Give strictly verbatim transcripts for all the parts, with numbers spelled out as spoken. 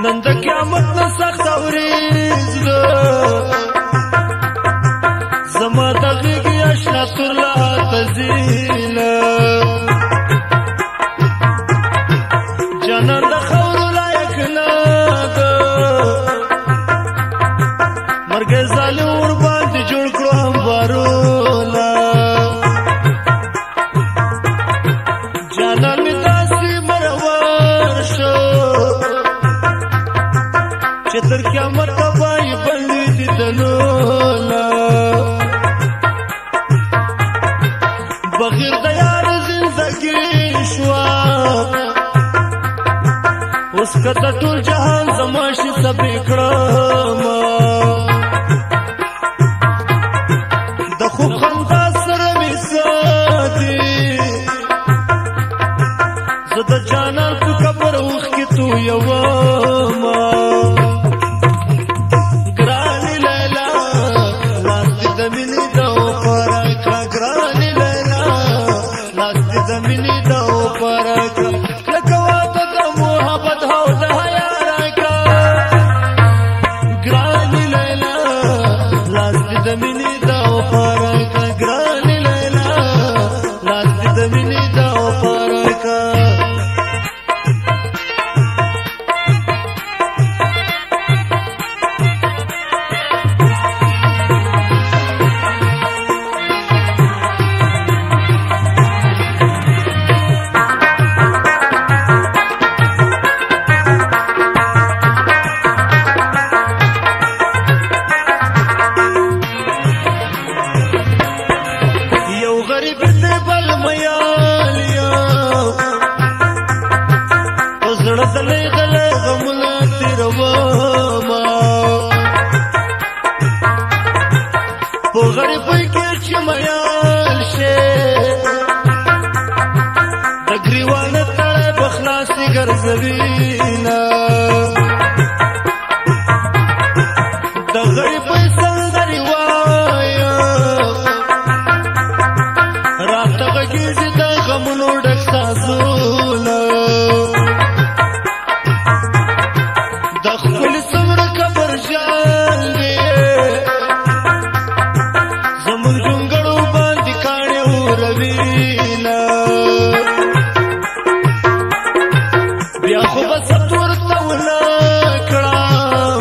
نن د قیامت نه سخت اوریز ده زما د غېږې اشنا تر لا تزیله جانان د خاورو لایق نه ده مرګ ظالم ورباندې جوړ کړو هموارونه جانان مې داسې مرور شو چې تر قیامته به یې بندې دیدنونه بغیر د یار زندګي شوه اوس که د ټول جهان زما شي سبې کړمه د خوب خندا سره مې ساتي زه د جانان په قبر اوښکې تویومه ګرانې لیلا لاس دې د مینې د وپاره کړه ګرانې لیلا لاس دې د مینې د وپاره کړه لکه واده د محبت او د حیا راکړه ګرانې لیلا لاس دې د مینې د وپاره کړه ګرانې لیلا لاس دې د مینې د وپاره کړه دلې دلې غمونه تیرومه په غریبۍ کې چې میال شې د ګریوان تړی به خلاصې ګرځوینه د غریبۍ سندرې وایم راته غږېږي د غمونو ډک سازونه بیا خو به ست ورته ونه کړم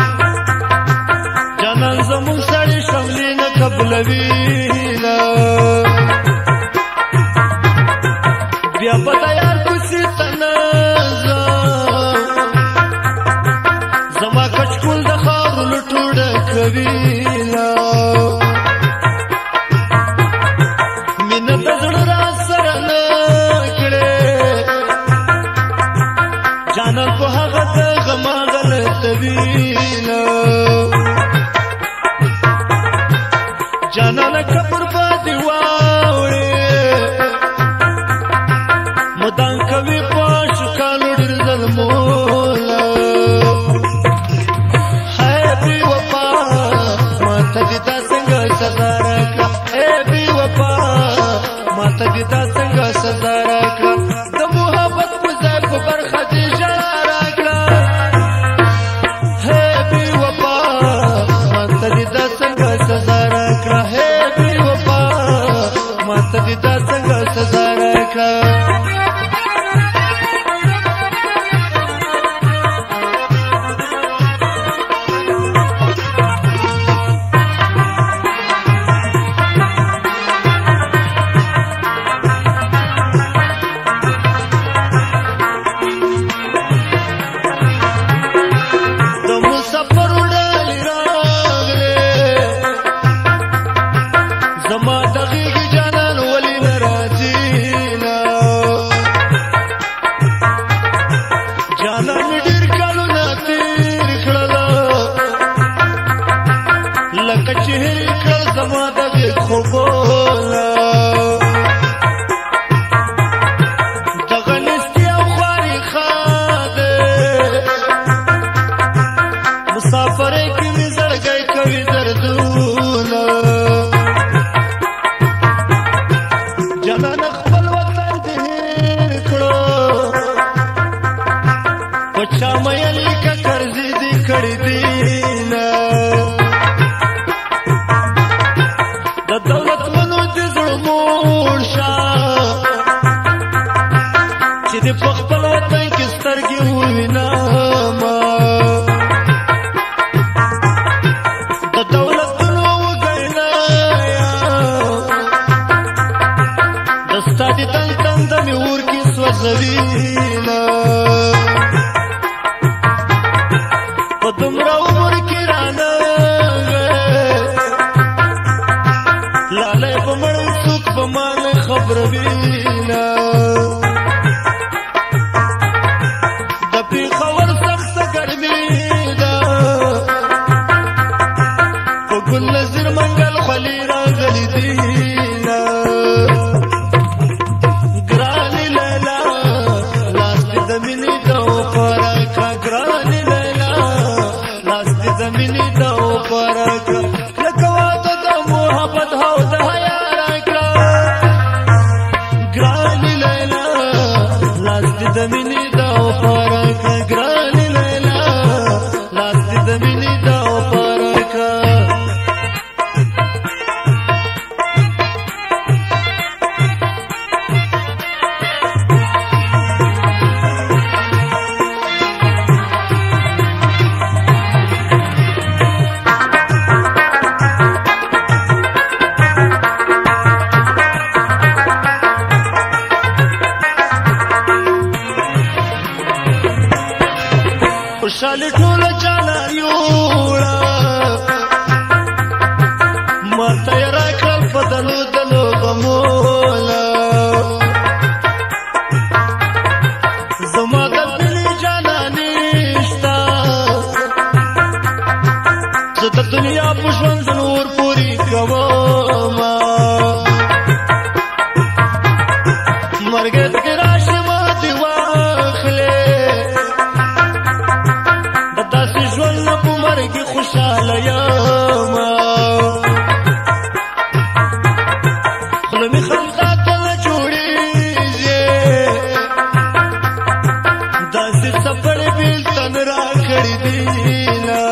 جانان زموږ سړی شملې نه قبلوینه بیا به د یار کوڅې ته نه ځم زما کچکول د خاورو لټو ډکوینه مینه د زړه را سره نه جانان په هغه د غم غلطوینه جانانه قبر باندې واوړې مدان کوي په شکالو ډېر ظلمونه هی بې وفا ماته دې دا څنګه سزا راکړه هی بې وفا ماته دې دا څنګه سزا راکړه د محبت په ځای په برخه دې ژړا راکړه هی بې وفا ماته دې دا څنګه سزا راکړه هی بې وفا ماته دې دا څنګه سزا راکړه صبر وینا د پیښور سخت ګرمي ده په ګل نظر منګل خلی راغلی دینا ګرانې لیلا لاس دې د مینې د وفرکه ګرانې لیلا لاس دې د مینې د وفرکه لکه واده د محبت او د حیا راکړه ګرانې لیلا لاس دې د مینې د وفرکه ګرانې لیلا لاس دې د مینې د وفرکه خوشحالي ټوله چاله یوړه ماته یې راکړل په دلو دلو غمونه زما د مینې جانانې شته زه د دنیا په ژوند نور پورې کومه مرګ دې راشي ما دې واخلې خوشاله یما خله می خندا ته جوړیږي داسې سفر بیلتن را کړی دینا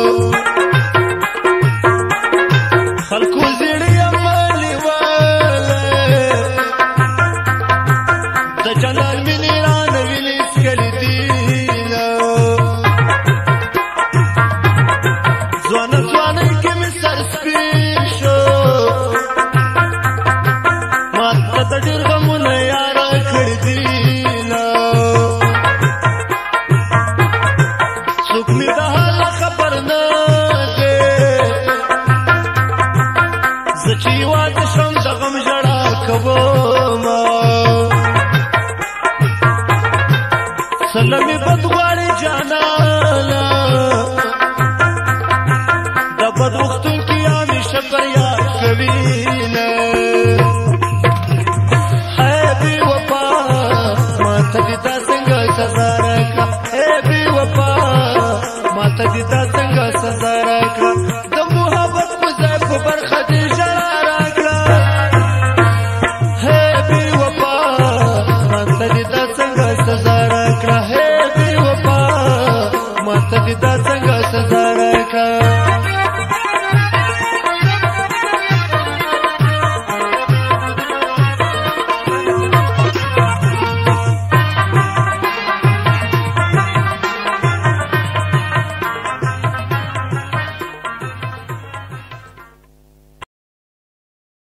خلکو زیړی عملی واله د جلال مینې رانه ویلې سکلی دینا ځوانه ځوانه کې مې سر سپین شو ماته د ډېر غمونه یاره کړي دینه څوک مې د حال خبر نه دی زه چې واده شم د غم ژړا کومه سله مې بد غواړي جانانه بد وختون کی همیشه فریاد کوینه اے بی وفا ماته دې دا څنګه سزا راکړه اے بی وفا ماته دې دا څنګه سزا راکړه د محبت په ځای په برخه دې ژړا راکړه اے بی وفا ماته دې دا څنګه سزا راکړه اے بی وفا ماته دې دا څنګه سزا راکړه